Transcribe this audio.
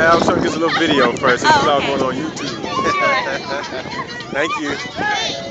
I was showing you a little video first. This is Oh, all okay. going on YouTube. Sure. Thank you.